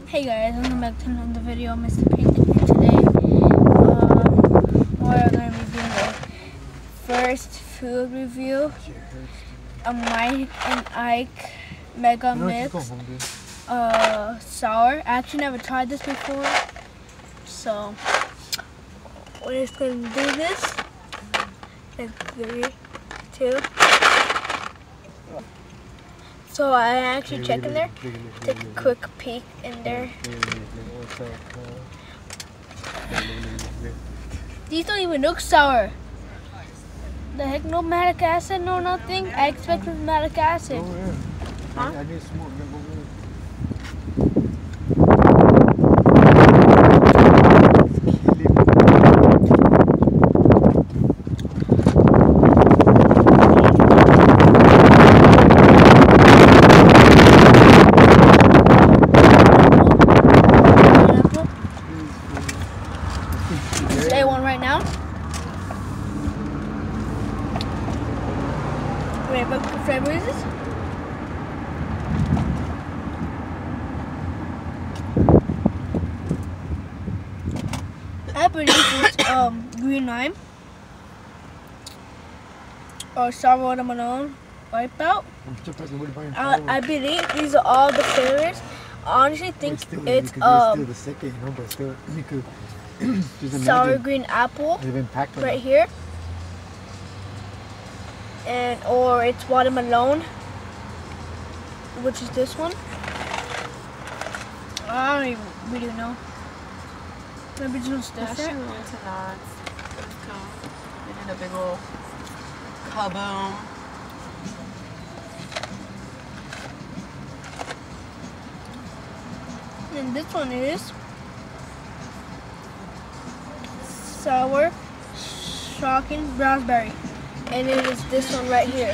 Hey guys, welcome back to another video. Mr. Painting here today. We're going to be doing the first food review. A Mike and Ike Mega Mix sour. I actually never tried this before, so we're just going to do this in 3, 2. So I actually checked in there, take a quick peek in there. These don't even look sour. The heck, no malic acid, no nothing. I expected malic acid. Oh yeah. Huh? I need smoke. One right now. Wait, what flavor is this? I believe it's green lime or sour watermelon wipeout. I believe these are all the flavors. I honestly think it's still the second, you know, but still you could. Sour green apple right here, and or it's watermelon, which is this one. I don't even really know. Maybe just this. Let's into knots. Let's go. We did a big ol' kaboom. And this one is sour shocking raspberry, and it is this one right here.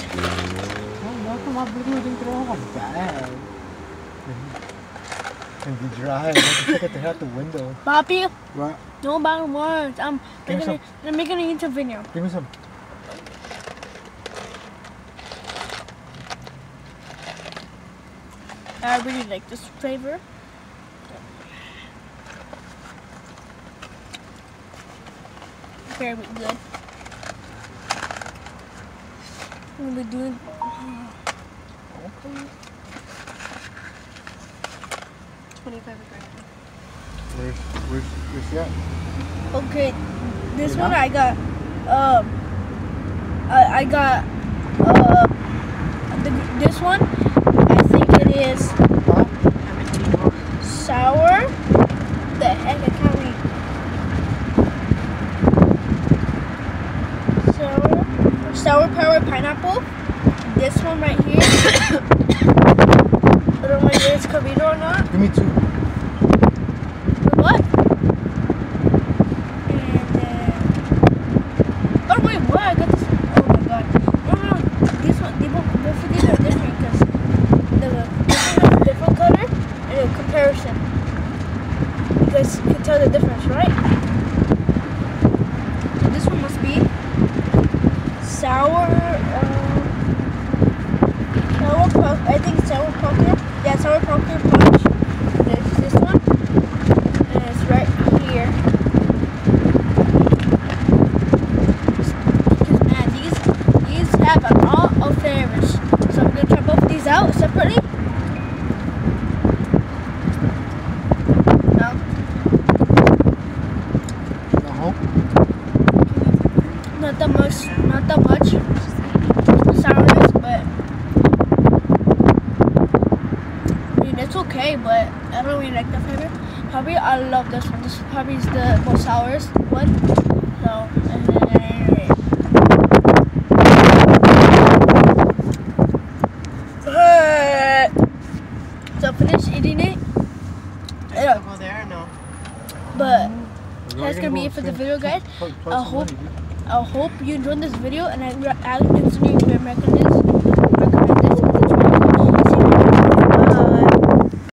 And be dry. I can take it out the window. Papi, What? no bad words. I'm making a YouTube video. Give me some. I really like this flavor. Very good. We'll be doing. Okay. 25 grams. Where's that? Okay, this one I got. I got. This one. I think it is sour. The heck, I can't read. Sour power pineapple. This one right here. I don't know if it's Carino or not. Give me 2. What? And then. Oh wait, what? I got this. Oh my god. No. This one. Both of these are different because the different color and the comparison. You guys can tell the difference, right? So this one must be sour I think sour pumpkin. Yeah, sour pumpkin punch. There's this one, and it's right here. Because man, these have a lot of flavors. So I'm gonna try both of these out separately. No. Not that much sourness, but I mean it's okay, but I don't really like the flavor. Probably I love this one. This probably is the most sourest one. So so finish eating it. Yeah. Go there or no? But that's gonna be it for the video, guys. I hope you enjoyed this video, and I instantly recommend this.